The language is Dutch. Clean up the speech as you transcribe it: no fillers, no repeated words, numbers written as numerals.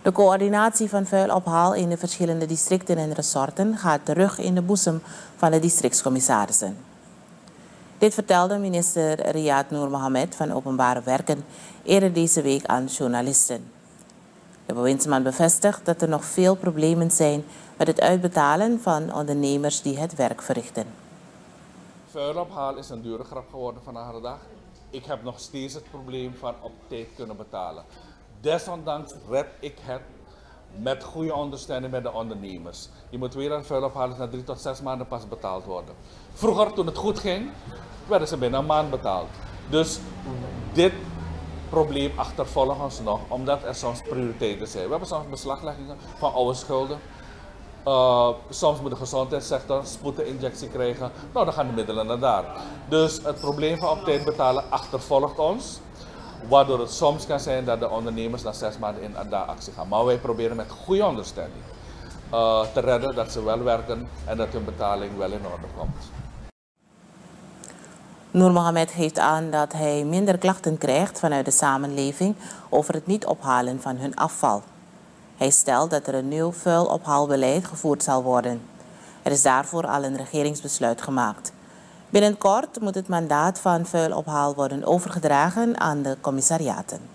De coördinatie van vuilophaal in de verschillende districten en resorten gaat terug in de boezem van de districtscommissarissen. Dit vertelde minister Riyad Noor Mohammed van Openbare Werken eerder deze week aan journalisten. De bewindsman bevestigt dat er nog veel problemen zijn met het uitbetalen van ondernemers die het werk verrichten. Vuilophaal is een dure grap geworden vandaag de dag. Ik heb nog steeds het probleem van op tijd kunnen betalen. Desondanks red ik het met goede ondersteuning met de ondernemers. Je moet weer aan vuilophalen na 3 tot 6 maanden pas betaald worden. Vroeger, toen het goed ging, werden ze binnen een maand betaald. Dus dit probleem achtervolgt ons nog, omdat er soms prioriteiten zijn. We hebben soms beslagleggingen van oude schulden. Soms moet de gezondheidssector spoedeninjectie krijgen. Nou, dan gaan de middelen naar daar. Dus het probleem van op tijd betalen achtervolgt ons. Waardoor het soms kan zijn dat de ondernemers na 6 maanden in daar actie gaan. Maar wij proberen met goede ondersteuning te redden dat ze wel werken en dat hun betaling wel in orde komt. Noor Mohammed geeft aan dat hij minder klachten krijgt vanuit de samenleving over het niet ophalen van hun afval. Hij stelt dat er een nieuw vuilophaalbeleid gevoerd zal worden. Er is daarvoor al een regeringsbesluit gemaakt. Binnenkort moet het mandaat van vuilophaal worden overgedragen aan de commissariaten.